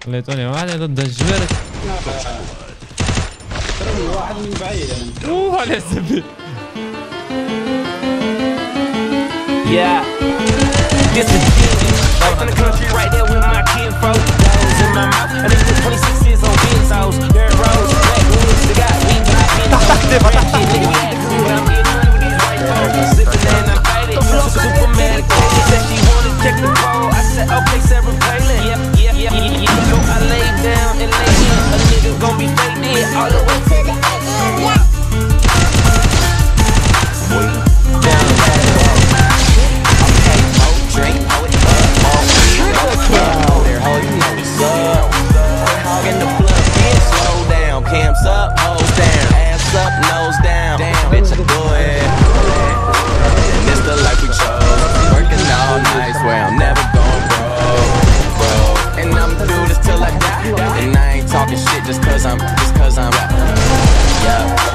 خليتوني واحد ضد الجبل. ترى واحد من بعيد انا. اوه على الزبل. Yeah, this is life in the country right there with my kinfolk. Dollars in my mouth, and it's the 26s on Benzos. Dirt roads, backwoods, they got me back in the shit, nigga, we had to do it. I'm getting money with these white folks. Slipping and I'm faded. Super medicated. Said she wanna check the call. I said, okay, Sarah Palin. Yeah. So I lay down and lay in. A nigga gon' be fake dead all the way to the end. Just cause I'm yeah.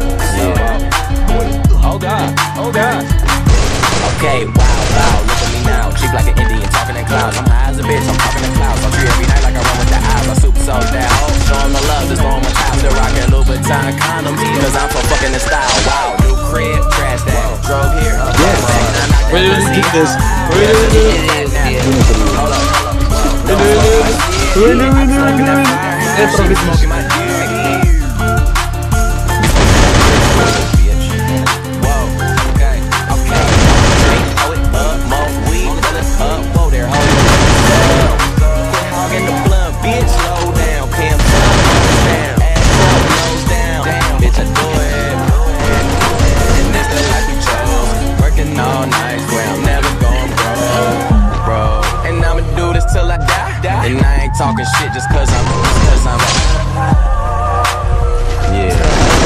Oh God. Okay, wow, look at me now. Cheap like an Indian, talking in clouds. I'm high as a bitch, I'm talking in clouds. I'm free every night like I run with the eyes. I super sold that hoe, show 'em the love. This for my child, still rockin' Louboutin condoms. Cause I'm so fucking in style. Wow, new crib, trash that. Drove here, Where did you get this? Hold up. Smoking my dick. And I ain't talking shit just cause I'm yeah.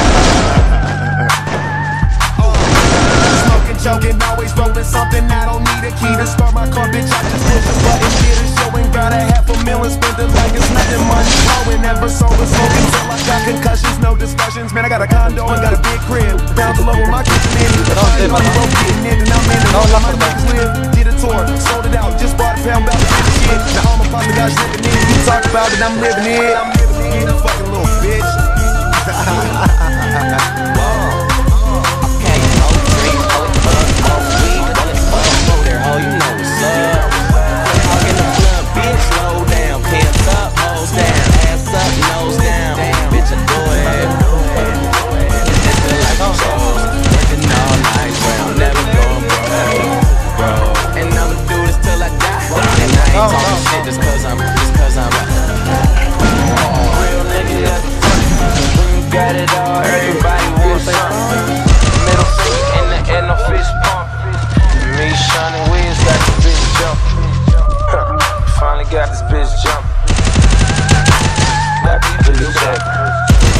Smoking, joking, always rolling something. I don't need a key to start my car, bitch. I just push a button, get a show and got $500,000. Spend it like it's nothing, money flowing. Never sober, smoking till I got concussions, no discussions. Man, I got a condo and got a big crib down below in my kitchen. And I'm getting in and I'm in and all my niggas live. Did a tour, sold it out, just bought a pound about the shit. Now all my partner guys living in. You talk about it, I'm living it. I'm living it, fucking little bitch. Just cause I'm real nigga. When you got it all, everybody wants something. Middle finger in the air, no fist pump. Me, Shawnee Wiz got this bitch jumping. Finally got this bitch jumping. Got this bitch jumping.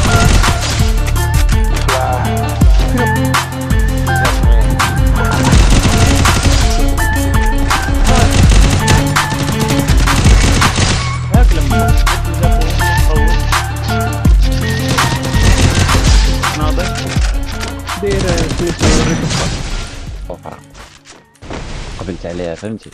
قبلت عليها فهمتي.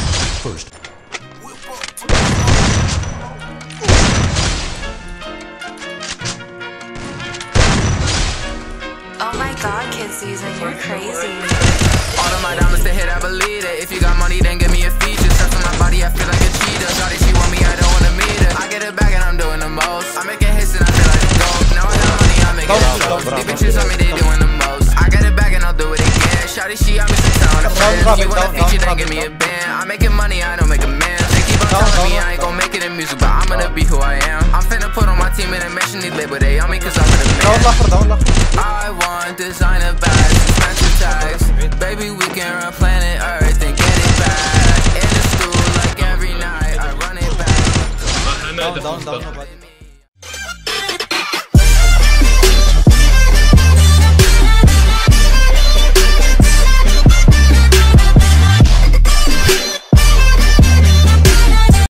Oh my God, Kid Season, you're crazy. All of my diamonds to hit, I believe it. If you got money, then give me a feature. Stuff in my body, I feel like a cheater. Shawty, she want me, I don't wanna meet her. I get it back and I'm doing the most. I make it hits and I feel like a gold. Now I got money, I make it all. These bitches on me, they doing the most. I get it back and I'll do it again. Shawty, she out me some town of friends. You want a feature, then give me a band. I'm making money, I don't make a man. They keep on telling me I ain't gon' make it in music, but I'm gonna be who I am. I'm finna put on my team and mention these label, they on me cause I'm the man. I want designer bags, expensive tags. Baby, we can run planet Earth and get it back. In the stool like every night, I run it back.